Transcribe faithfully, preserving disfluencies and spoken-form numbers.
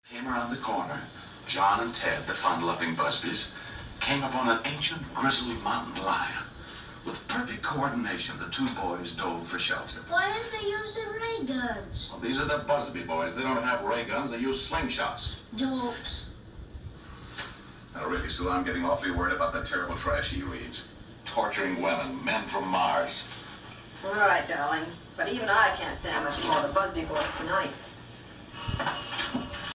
Came around the corner, John and Ted, the fun-loving Busbys, came upon an ancient, grizzled mountain lion. With perfect coordination, the two boys dove for shelter. Why didn't they use the ray guns? Well, these are the Busby Boys. They don't have ray guns. They use slingshots. Dopes. Now, really, Sue, I'm getting awfully worried about the terrible trash he reads. Torturing women, men from Mars. All right, darling. But even I can't stand much more of the Busby Boys tonight.